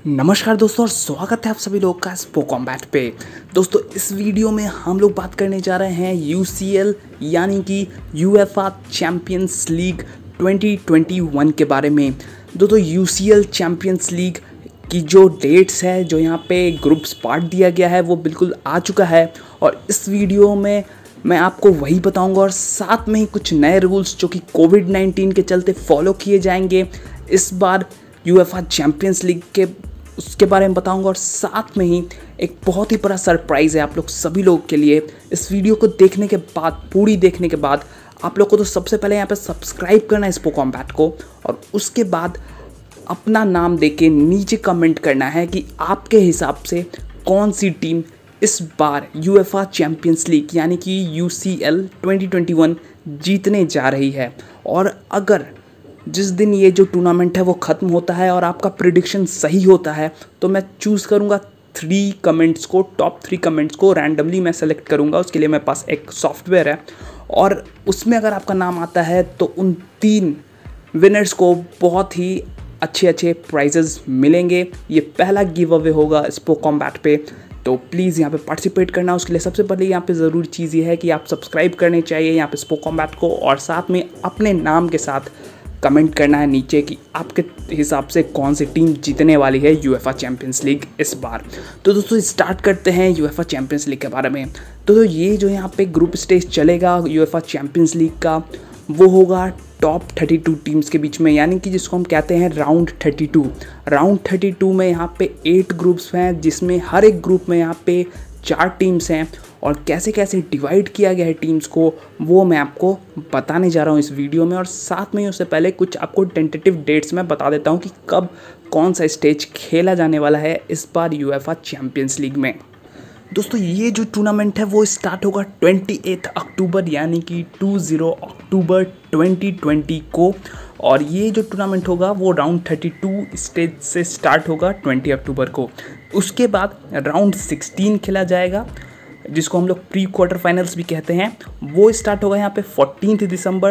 नमस्कार दोस्तों और स्वागत है आप सभी लोग का स्पो कॉम्बैट पे। दोस्तों इस वीडियो में हम लोग बात करने जा रहे हैं यूसीएल यानी कि यूएफए चैंपियंस लीग 2021 के बारे में। दोस्तों यूसीएल चैंपियंस लीग की जो डेट्स है, जो यहाँ पे ग्रुप्स पार्ट दिया गया है, वो बिल्कुल आ चुका है और इस वीडियो में मैं आपको वही बताऊंगा और साथ में ही कुछ नए रूल्स जो कि कोविड-19 के चलते फॉलो किए जाएंगे इस बार यूएफए चैंपियंस लीग के, उसके बारे में बताऊंगा और साथ में ही एक बहुत ही बड़ा सरप्राइज़ है आप लोग सभी लोगों के लिए। इस वीडियो को देखने के बाद, पूरी देखने के बाद, आप लोग को तो सबसे पहले यहाँ पे सब्सक्राइब करना है स्पो कॉम्बैट को और उसके बाद अपना नाम देके नीचे कमेंट करना है कि आपके हिसाब से कौन सी टीम इस बार यूएफए चैंपियंस लीग यानी कि यूसीएल 2021 जीतने जा रही है। और अगर जिस दिन ये जो टूर्नामेंट है वो ख़त्म होता है और आपका प्रिडिक्शन सही होता है तो मैं चूज़ करूँगा टॉप 3 कमेंट्स को रैंडमली मैं सेलेक्ट करूँगा। उसके लिए मेरे पास एक सॉफ्टवेयर है और उसमें अगर आपका नाम आता है तो उन 3 विनर्स को बहुत ही अच्छे प्राइजेस मिलेंगे। ये पहला गिव अवे होगा स्पो कॉम्बैट पे, तो प्लीज़ यहाँ पे पार्टिसिपेट करना। उसके लिए सबसे पहले यहाँ पे ज़रूरी चीज़ ये है कि आप सब्सक्राइब करने चाहिए यहाँ पे स्पो कॉम्बैट को और साथ में अपने नाम के साथ कमेंट करना है नीचे कि आपके हिसाब से कौन सी टीम जीतने वाली है यूएफए चैंपियंस लीग इस बार। तो दोस्तों स्टार्ट करते हैं यूएफए चैंपियंस लीग के बारे में। तो ये जो यहाँ पे ग्रुप स्टेज चलेगा यूएफए चैंपियंस लीग का, वो होगा टॉप 32 टीम्स के बीच में, यानी कि जिसको हम कहते हैं राउंड 32। राउंड 32 में यहाँ पे 8 ग्रुप्स हैं, जिसमें हर एक ग्रुप में यहाँ पे 4 टीम्स हैं और कैसे कैसे डिवाइड किया गया है टीम्स को वो मैं आपको बताने जा रहा हूँ इस वीडियो में। और साथ में उससे पहले कुछ आपको टेंटेटिव डेट्स मैं बता देता हूँ कि कब कौन सा स्टेज खेला जाने वाला है इस बार यूएफए चैंपियंस लीग में। दोस्तों ये जो टूर्नामेंट है वो स्टार्ट होगा 28 अक्टूबर यानी कि 20 अक्टूबर 2020 को, और ये जो टूर्नामेंट होगा वो राउंड 32 स्टेज से स्टार्ट होगा 20 अक्टूबर को। उसके बाद राउंड 16 खेला जाएगा जिसको हम लोग प्री क्वार्टर फाइनल्स भी कहते हैं, वो स्टार्ट होगा यहाँ पे 14 दिसंबर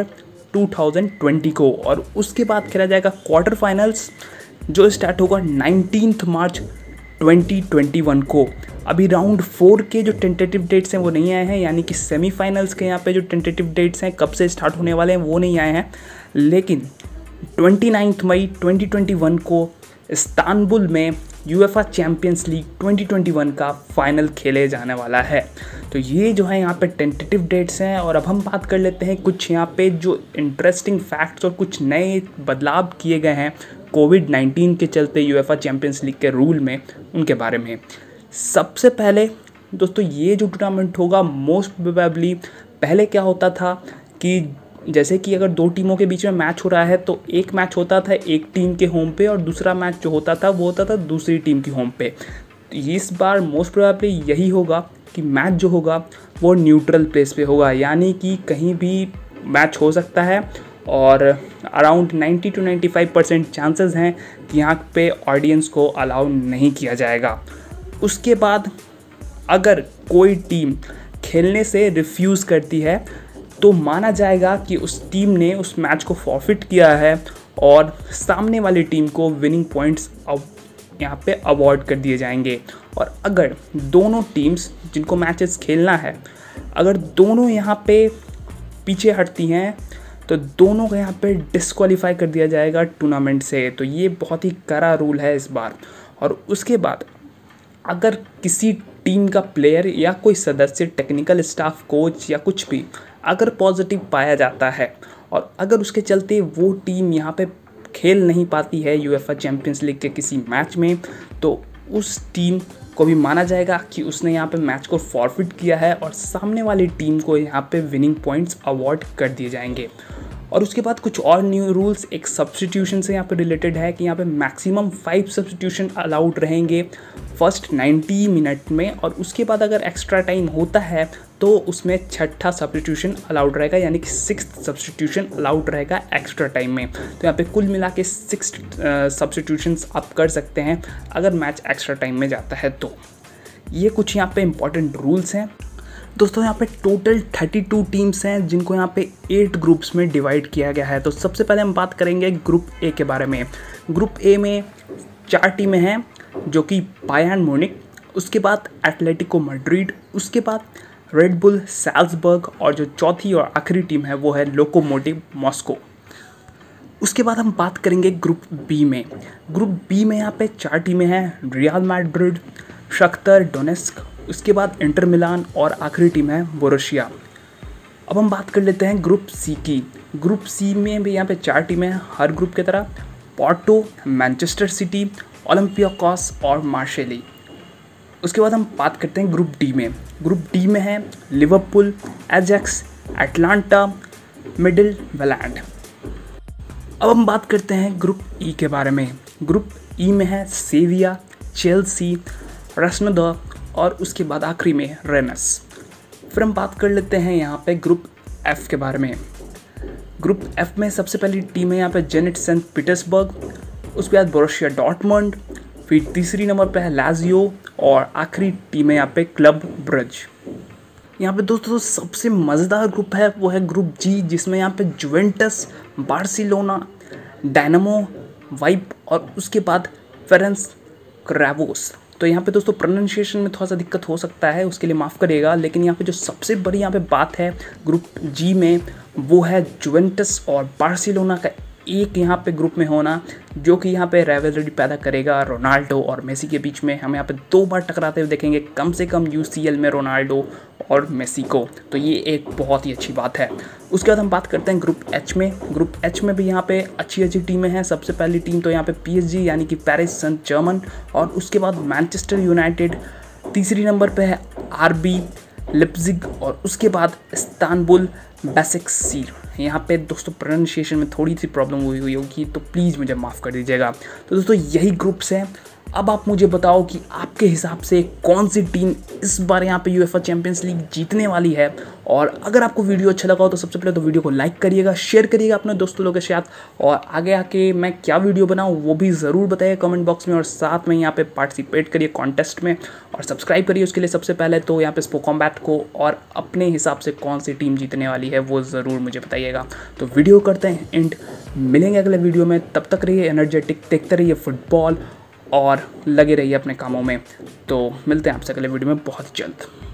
2020 को। और उसके बाद खेला जाएगा क्वार्टर फाइनल्स जो स्टार्ट होगा 19 मार्च 2021 को। अभी राउंड 4 के जो टेंटेटिव डेट्स हैं वो नहीं आए हैं, यानी कि सेमीफाइनल्स के यहाँ पे जो टेंटेटिव डेट्स हैं कब से स्टार्ट होने वाले हैं वो नहीं आए हैं, लेकिन 29 मई 2021 को इस्तांबुल में यूएफए चैंपियंस लीग 2021 का फाइनल खेले जाने वाला है। तो ये जो है यहाँ पे टेंटेटिव डेट्स हैं। और अब हम बात कर लेते हैं कुछ यहाँ पे जो इंटरेस्टिंग फैक्ट्स और कुछ नए बदलाव किए गए हैं कोविड-19 के चलते यूएफए चैंपियंस लीग के रूल में, उनके बारे में। सबसे पहले दोस्तों ये जो टूर्नामेंट होगा मोस्ट प्रोबेबली, पहले क्या होता था कि जैसे कि अगर 2 टीमों के बीच में मैच हो रहा है तो एक मैच होता था एक टीम के होम पे और दूसरा मैच जो होता था वो होता था दूसरी टीम की होम पे। इस बार मोस्ट प्रोबेबली यही होगा कि मैच जो होगा वो न्यूट्रल प्लेस पे होगा, यानी कि कहीं भी मैच हो सकता है और अराउंड 90 to 95% चांसेस हैं कि यहाँ पे ऑडियंस को अलाउ नहीं किया जाएगा। उसके बाद अगर कोई टीम खेलने से रिफ्यूज़ करती है तो माना जाएगा कि उस टीम ने उस मैच को फॉरफिट किया है और सामने वाली टीम को विनिंग पॉइंट्स यहाँ पे अवॉर्ड कर दिए जाएंगे। और अगर दोनों टीम्स जिनको मैचेस खेलना है, अगर दोनों यहाँ पे पीछे हटती हैं तो दोनों को यहाँ पे डिस्क्वालीफाई कर दिया जाएगा टूर्नामेंट से। तो ये बहुत ही कड़ा रूल है इस बार। और उसके बाद अगर किसी टीम का प्लेयर या कोई सदस्य, टेक्निकल स्टाफ, कोच या कुछ भी अगर पॉजिटिव पाया जाता है और अगर उसके चलते वो टीम यहाँ पे खेल नहीं पाती है यूएफए चैंपियंस लीग के किसी मैच में, तो उस टीम को भी माना जाएगा कि उसने यहाँ पे मैच को फॉरफिट किया है और सामने वाली टीम को यहाँ पे विनिंग पॉइंट्स अवॉर्ड कर दिए जाएंगे। और उसके बाद कुछ और न्यू रूल्स एक सब्स्टिट्यूशन से यहाँ पे रिलेटेड है कि यहाँ पे मैक्सिमम 5 सब्स्टिट्यूशन अलाउड रहेंगे फर्स्ट 90 मिनट में, और उसके बाद अगर एक्स्ट्रा टाइम होता है तो उसमें 6ठा सब्स्टिट्यूशन अलाउड रहेगा, यानी कि 6th सब्स्टिट्यूशन अलाउड रहेगा एक्स्ट्रा टाइम में। तो यहाँ पे कुल मिला के 6 सब्स्टिट्यूशंस आप कर सकते हैं अगर मैच एक्स्ट्रा टाइम में जाता है तो। ये कुछ यहाँ पे इंपॉर्टेंट रूल्स हैं। दोस्तों यहाँ पे टोटल 32 टीम्स हैं जिनको यहाँ पे 8 ग्रुप्स में डिवाइड किया गया है। तो सबसे पहले हम बात करेंगे ग्रुप ए के बारे में। ग्रुप ए में 4 टीमें हैं जो कि बायर्न म्यूनिख, उसके बाद एटलेटिको मैड्रिड, उसके बाद रेड बुल सैल्ज़बर्ग और जो चौथी और आखिरी टीम है वो है लोकोमोटिव मॉस्को। उसके बाद हम बात करेंगे ग्रुप बी में। ग्रुप बी में यहाँ पे 4 टीमें हैं, रियल मैड्रिड, शख्तर डोनेस्क, उसके बाद इंटर मिलान और आखिरी टीम है बोरुसिया। अब हम बात कर लेते हैं ग्रुप सी की। ग्रुप सी में भी यहाँ पे 4 टीमें हैं, हर ग्रुप की तरह, पोर्टो, मैनचेस्टर सिटी, ओलंपियाकोस और मार्सेली। उसके बाद हम बात करते हैं ग्रुप डी में। ग्रुप डी में है लिवरपूल, एजेक्स, एटलांटा, मिडलवेलैंड। अब हम बात करते हैं ग्रुप ई के बारे में। ग्रुप ई में है सेविया, चेल्सी, रस्नोदर और उसके बाद आखिरी में रेनस। फिर हम बात कर लेते हैं यहाँ पे ग्रुप एफ के बारे में। ग्रुप एफ में सबसे पहली टीम है यहाँ पे जेनिट सेंट पीटर्सबर्ग, उसके बाद बोरुसिया डॉर्टमुंड, फिर तीसरी नंबर पे है लाजियो और आखिरी टीम है यहाँ पे क्लब ब्रुज। यहाँ पे दोस्तों सबसे मज़ेदार ग्रुप है वो है ग्रुप जी, जिसमें यहाँ पे जुवेंटस, बार्सिलोना, डायनामो वाइप और उसके बाद फेरेंस क्रावोस। तो यहाँ पे दोस्तों प्रोनाउंसिएशन में थोड़ा सा दिक्कत हो सकता है, उसके लिए माफ़ करिएगा। लेकिन यहाँ पे जो सबसे बड़ी यहाँ पे बात है ग्रुप जी में वो है जुवेंटस और बार्सिलोना का एक यहाँ पे ग्रुप में होना, जो कि यहाँ पे राइवलरी पैदा करेगा रोनाल्डो और मेसी के बीच में। हम यहाँ पे 2 बार टकराते हुए देखेंगे कम से कम यूसीएल में रोनाल्डो और मेसी को, तो ये एक बहुत ही अच्छी बात है। उसके बाद हम बात करते हैं ग्रुप एच में। ग्रुप एच में भी यहाँ पे अच्छी टीमें हैं। सबसे पहली टीम तो यहाँ पे पीएसजी यानी कि पेरिस सेंट जर्मन, और उसके बाद मैनचेस्टर यूनाइटेड, तीसरी नंबर पे है आरबी लिप्जिग और उसके बाद इस्तांबुल बेसिक्सीर। यहाँ पे दोस्तों प्रोनाउंसिएशन में थोड़ी सी प्रॉब्लम हुई होगी, तो प्लीज़ मुझे माफ़ कर दीजिएगा। तो दोस्तों यही ग्रुप्स हैं। अब आप मुझे बताओ कि आपके हिसाब से कौन सी टीम इस बार यहाँ पे यूएफए चैंपियंस लीग जीतने वाली है। और अगर आपको वीडियो अच्छा लगा हो तो सबसे पहले तो वीडियो को लाइक करिएगा, शेयर करिएगा अपने दोस्तों लोगों के साथ, और आगे आके मैं क्या वीडियो बनाऊँ वो भी ज़रूर बताइए कमेंट बॉक्स में, और साथ में यहाँ पे पार्टिसिपेट करिए कॉन्टेस्ट में और सब्सक्राइब करिए उसके लिए सबसे पहले तो यहाँ पे स्पोक कॉम्बैट को, और अपने हिसाब से कौन सी टीम जीतने वाली है वो ज़रूर मुझे बताइएगा। तो वीडियो करते हैं एंड, मिलेंगे अगले वीडियो में। तब तक रहिए एनर्जेटिक, देखते रहिए फुटबॉल और लगे रहिए अपने कामों में। तो मिलते हैं आपसे अगले वीडियो में बहुत जल्द।